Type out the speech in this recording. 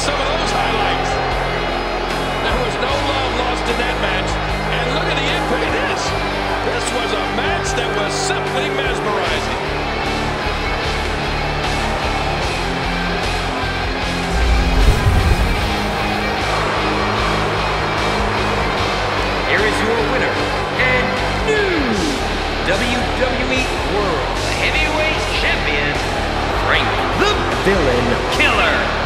some of those highlights. There was no love lost in that match. And look at the impact. This was a match that was simply mesmerizing. Here is your winner and new WWE World Heavyweight Champion, Frank the Villain Killer.